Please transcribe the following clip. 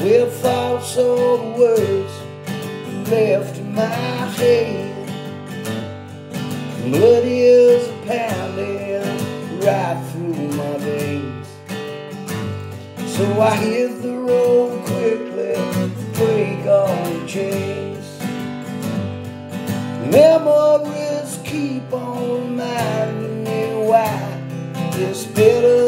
Well, thoughts or the words left in my head. Blood is pounding right through my veins. So I hit the road quickly, break all the chains. Memories keep on reminding me why it's better